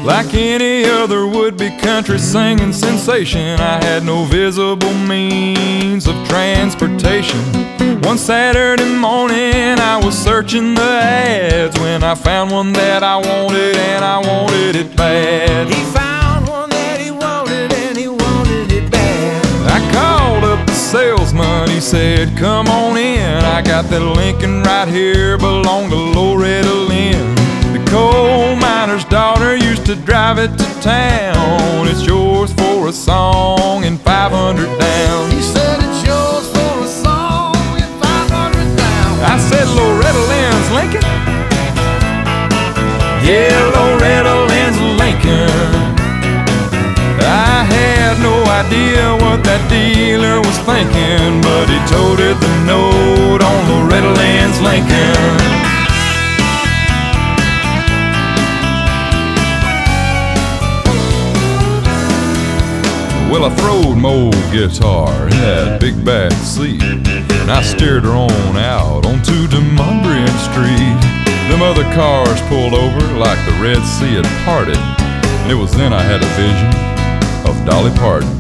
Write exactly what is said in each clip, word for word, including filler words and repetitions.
Like any other would-be country singing sensation, I had no visible means of transportation. One Saturday morning I was searching the ads when I found one that I wanted, and I wanted it bad. He found one that he wanted, and he wanted it bad. I called up the salesman, he said, come on in. I got that Lincoln right here, belonged to Loretta Lynn. The coal miner's daughter used to drive it to town. It's yours for a song and five hundred down. He said it's yours for a song and five hundred down. I said, Loretta Lynn's Lincoln? Yeah, Loretta Lynn's Lincoln. I had no idea what that dealer was thinking, but he toted the note on Loretta Lynn's Lincoln. Well, I throwed my old guitar in that big back seat, and I steered her on out onto Demondrian Street. Them other cars pulled over like the Red Sea had parted, and it was then I had a vision of Dolly Parton.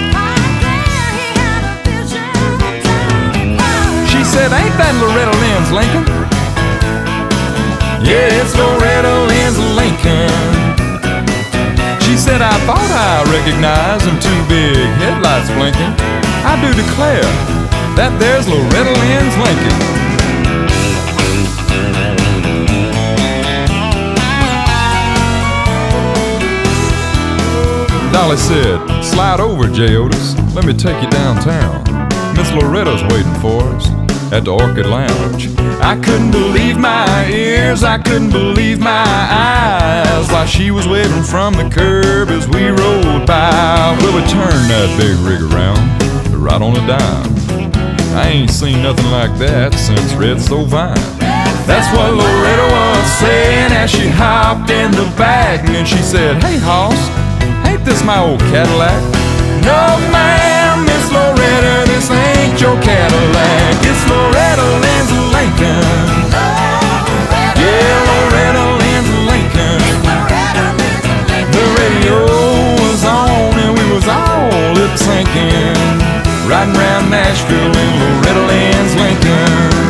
She said, ain't that Loretta Lynn's Lincoln? Yeah, it's Loretta Lynn's Lincoln. She said, I thought I recognized them two big headlights blinking. I do declare that there's Loretta Lynn's Lincoln. Dolly said, slide over, J. Otis. Let me take you downtown. Miss Loretta's waiting for us at the Orchid Lounge. I couldn't believe my ears, I couldn't believe my eyes, while she was waving from the curb as we rode by. Well, we turned that big rig around, right on a dime. I ain't seen nothing like that since Red Sovine. That's what Loretta was saying as she hopped in the back, and then she said, hey, hoss, ain't this my old Cadillac? No, ma'am, Miss Loretta, this ain't your Cadillac. It's Loretta Lynn's Lincoln. Yeah, Loretta Lynn's Lincoln. The radio was on and we was all lip-syncing, riding around Nashville in Loretta Lynn's Lincoln.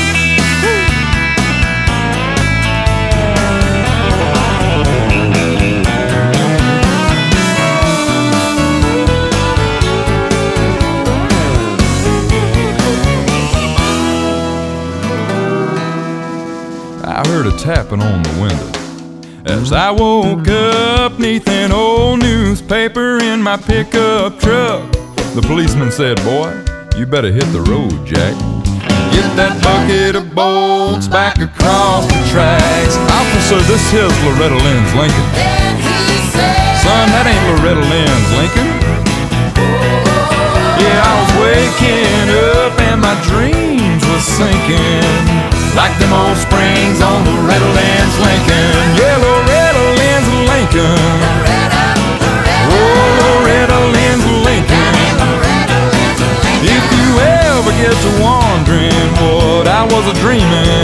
I heard a tapping on the window as I woke up neath an old newspaper in my pickup truck. The policeman said, boy, you better hit the road, Jack. Get that bucket of bolts back across the tracks. Officer, this here's Loretta Lynn's Lincoln. Son, that ain't Loretta Lynn's Lincoln. Yeah, I was waking up and my dreams were sinking, like them old springs on Loretta Lynn's Lincoln. Yeah, Loretta Lynn's Lincoln. Oh, Loretta Lynn's Lincoln. If you ever get to wondering what I was a dreaming,